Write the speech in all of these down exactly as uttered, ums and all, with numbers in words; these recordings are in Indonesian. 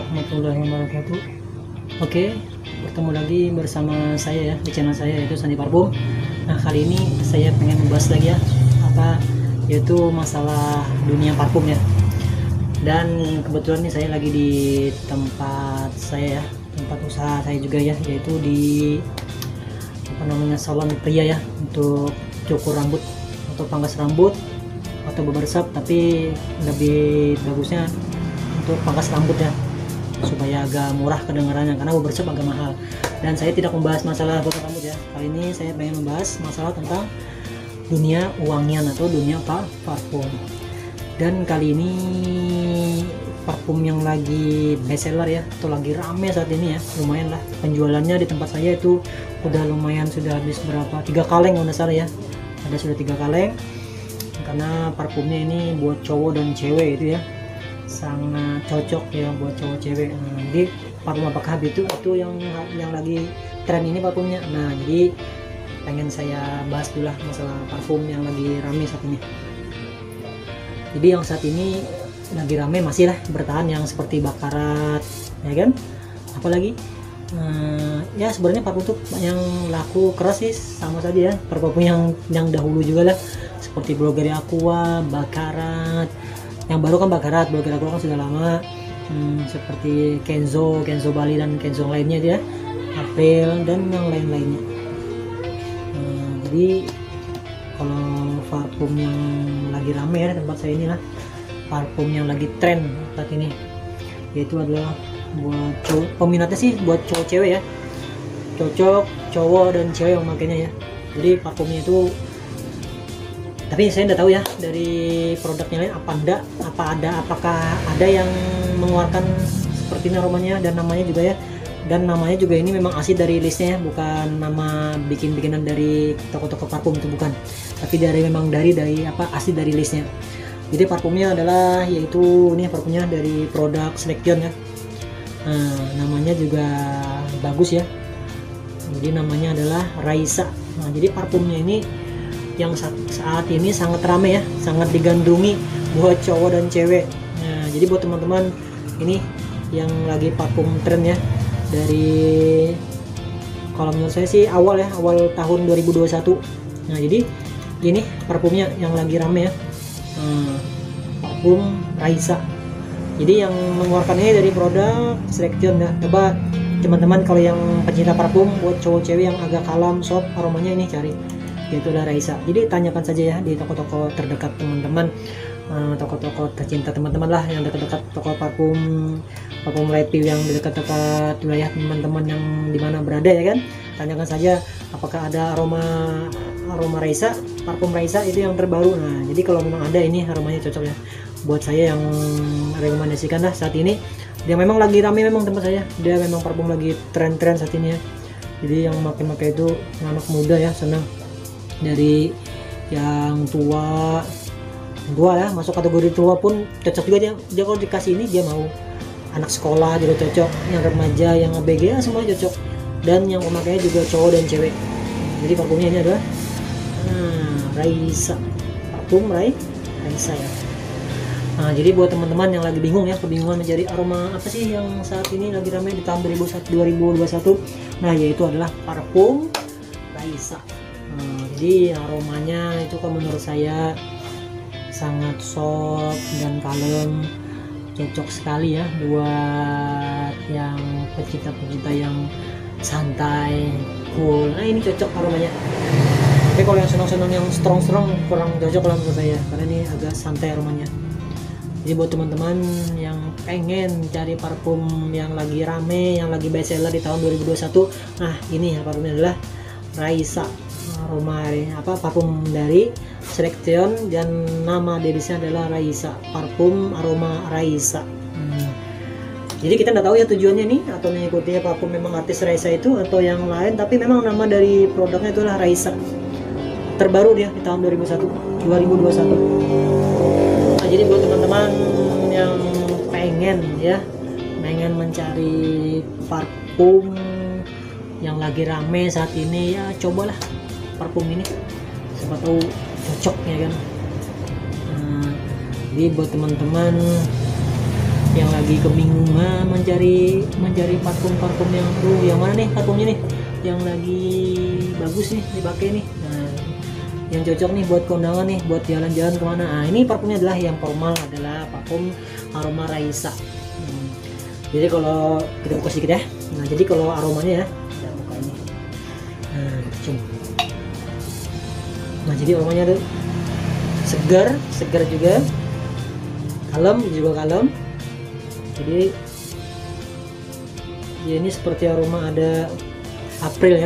warahmatullahi wabarakatuh. Oke, bertemu lagi bersama saya ya di channel saya, yaitu Sandi Parfum. Nah, kali ini saya pengen membahas lagi ya apa yaitu masalah dunia parfum ya. Dan kebetulan nih saya lagi di tempat saya ya, tempat usaha saya juga ya, yaitu di apa namanya salon pria ya, untuk cukur rambut atau pangkas rambut atau barbershop, tapi lebih bagusnya untuk pangkas rambut ya, supaya agak murah kedengarannya, karena barbershop agak mahal. Dan saya tidak membahas masalah potong rambut ya, kali ini saya pengen membahas masalah tentang dunia wangian atau dunia apa parfum. Dan kali ini parfum yang lagi best seller ya, atau lagi rame saat ini ya, lumayan lah penjualannya di tempat saya itu udah lumayan, sudah habis berapa, tiga kaleng kalau nggak salah ya, ada sudah tiga kaleng, karena parfumnya ini buat cowok dan cewek itu ya, sangat cocok ya buat cowok cewek. Nah, jadi parfum apakah itu itu yang yang lagi tren ini parfumnya. Nah, jadi pengen saya bahas dulu lah masalah parfum yang lagi rame saat ini. Jadi yang saat ini lagi rame masih lah bertahan yang seperti Baccarat ya kan, apalagi uh, ya sebenarnya parfum tuh yang laku keras sih sama saja ya, parfum yang yang dahulu juga lah, seperti Bulgaria Aqua, Baccarat. Yang baru kan Baccarat, Bulgaria Aqua kan sudah lama, hmm, seperti Kenzo, Kenzo Bali dan Kenzo lainnya dia, April dan yang lain-lainnya. Nah, jadi kalau parfum yang lagi rame ya di tempat saya ini lah, parfum yang lagi tren saat ini, yaitu adalah buat cowok, peminatnya sih buat cowok cewek ya, cocok cowok dan cewek yang memakainya ya. Jadi parfumnya itu, tapi saya tidak tahu ya dari produknya lain apa enggak, apa ada, apakah ada yang mengeluarkan seperti ini aromanya dan namanya juga ya, dan namanya juga ini memang asli dari listnya ya, bukan nama bikin-bikinan dari toko-toko parfum itu, bukan, tapi dari memang dari dari apa asli dari listnya. Jadi parfumnya adalah yaitu ini parfumnya dari produk Selection ya. Nah, namanya juga bagus ya, jadi namanya adalah Raisa. Nah, jadi parfumnya ini yang saat ini sangat ramai ya, sangat digandrungi buat cowok dan cewek. Nah, jadi buat teman-teman ini yang lagi parfum tren ya, dari kalau menurut saya sih awal ya, awal tahun dua ribu dua puluh satu. Nah, jadi ini parfumnya yang lagi rame ya, nah, parfum Raisa. Jadi yang mengeluarkan ini dari produk Selection ya. Coba teman-teman kalau yang pencinta parfum buat cowok cewek yang agak kalem, soft aromanya, ini cari, yaitu adalah Raisa. Jadi tanyakan saja ya di toko-toko terdekat teman-teman, toko-toko tercinta teman-teman lah, yang dekat-dekat toko parfum, parfum review yang dekat-dekat wilayah teman-teman yang dimana berada ya kan. Tanyakan saja apakah ada aroma aroma Raisa, parfum Raisa itu yang terbaru. Nah, jadi kalau memang ada, ini aromanya cocok ya buat saya, yang rekomendasikan lah saat ini. Dia memang lagi rame memang tempat saya, dia memang parfum lagi tren-tren saat ini ya. Jadi yang pakai-pakai itu anak muda ya, senang, dari yang tua tua ya, masuk kategori tua pun cocok juga dia. Dia kalau dikasih ini dia mau, anak sekolah juga cocok, yang remaja, yang A B G ya semua cocok, dan yang pemakainya juga cowok dan cewek. Jadi parfumnya ini adalah nah, Raisa, parfum Rai Raisa ya. Nah, jadi buat teman-teman yang lagi bingung ya, kebingungan mencari aroma apa sih yang saat ini lagi ramai di tahun dua ribu dua puluh satu, nah yaitu adalah parfum Raisa. Nah, jadi aromanya itu kan menurut saya sangat soft dan kalem, cocok sekali ya buat yang pecinta-pecinta yang santai, cool. Nah, ini cocok aromanya. Tapi kalau yang senang-senang yang strong-strong kurang cocok lah menurut saya, karena ini agak santai aromanya. Jadi buat teman-teman yang pengen cari parfum yang lagi rame, yang lagi best seller di tahun dua ribu dua puluh satu, nah ini ya parfumnya adalah Raisa, aroma apa parfum dari Selection, dan nama derisnya adalah Raisa, parfum aroma Raisa. Hmm. Jadi kita nggak tahu ya tujuannya nih, atau mengikuti parfum memang artis Raisa itu atau yang lain, tapi memang nama dari produknya itulah Raisa, terbaru dia di tahun dua ribu satu, dua ribu dua puluh satu. Nah, jadi buat teman-teman yang pengen ya, pengen mencari parfum yang lagi rame saat ini ya, cobalah parfum ini, siapa tahu cocok ya kan. Nah, jadi buat teman-teman yang lagi kebingungan mencari mencari parfum-parfum yang tuh yang mana nih parfumnya nih yang lagi bagus nih dipakai nih, nah yang cocok nih buat kondangan nih, buat jalan-jalan kemana. Nah ini parfumnya adalah yang formal, adalah parfum aroma Raisa. hmm. Jadi kalau kita buka sedikit ya, nah jadi kalau aromanya ya kita buka ini, nah cium. Nah jadi aromanya tuh segar, segar juga, kalem juga kalem. Jadi ya ini seperti aroma ada April ya,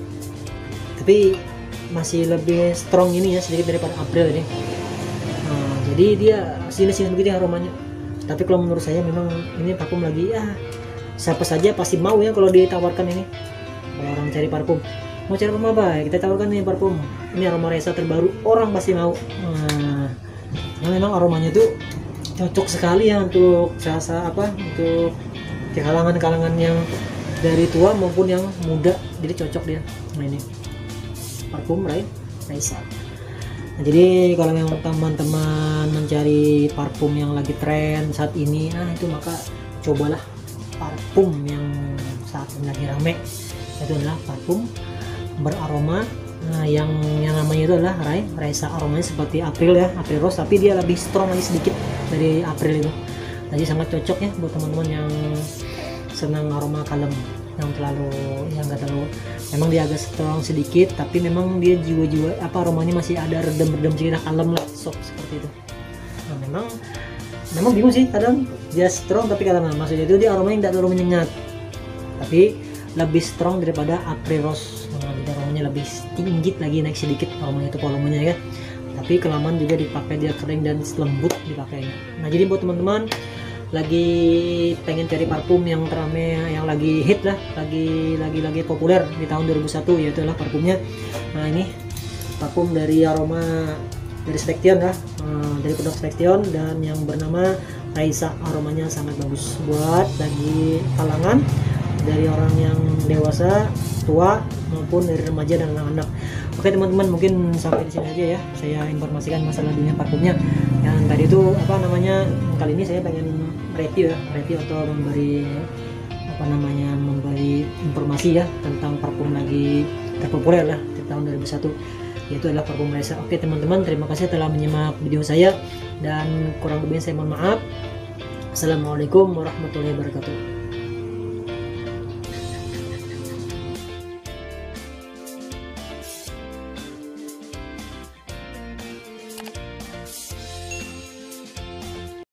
tapi masih lebih strong ini ya sedikit daripada April ini. Nah, jadi dia sini-sini begitu aromanya. Tapi kalau menurut saya memang ini parfum lagi ya siapa saja pasti mau ya kalau ditawarkan ini. Kalau orang cari parfum, mau cari parfum apa? Kita tawarkan nih parfum. Ini aroma Raisa terbaru, orang pasti mau. Nah, nah memang aromanya tuh cocok sekali ya untuk rasa apa? Untuk kalangan-kalangan yang dari tua maupun yang muda, jadi cocok dia. Nah ini parfum Raisa. Nah, jadi kalau memang teman-teman mencari parfum yang lagi tren saat ini, nah itu maka cobalah parfum yang saat ini lagi rame. Itu adalah parfum beraroma, nah, yang yang namanya itu adalah Raisa. Aromanya seperti April ya, April Rose, tapi dia lebih strong lagi sedikit dari April itu. Jadi sangat cocok ya buat teman-teman yang senang aroma kalem, yang terlalu yang enggak terlalu, memang dia agak strong sedikit, tapi memang dia jiwa-jiwa apa aromanya masih ada redem-redem sedikit, kalem lah, soft seperti itu. Nah memang memang bingung sih kadang dia strong tapi kalem, maksudnya itu dia aromanya tidak terlalu menyengat, tapi lebih strong daripada April Rose. Nah, jadi aromanya lebih tinggi lagi, naik sedikit aromanya itu volumenya ya, tapi kelamaan juga dipakai dia kering dan lembut dipakainya. Nah jadi buat teman-teman lagi pengen cari parfum yang terame, yang lagi hit lah, lagi lagi lagi populer di tahun dua ribu satu, yaitu adalah parfumnya. Nah ini parfum dari aroma dari Selection lah, dari produk Selection dan yang bernama Raisa. Aromanya sangat bagus buat lagi kalangan dari orang yang dewasa, tua maupun dari remaja dan anak-anak. Oke teman-teman, mungkin sampai di sini aja ya saya informasikan masalah dunia parfumnya. Yang tadi itu apa namanya, kali ini saya pengen review ya, review atau memberi apa namanya memberi informasi ya tentang parfum lagi terpopuler lah di tahun dua ribu satu, yaitu adalah parfum Raisa. Oke teman-teman, terima kasih telah menyimak video saya dan kurang lebihnya saya mohon maaf. Assalamualaikum warahmatullahi wabarakatuh.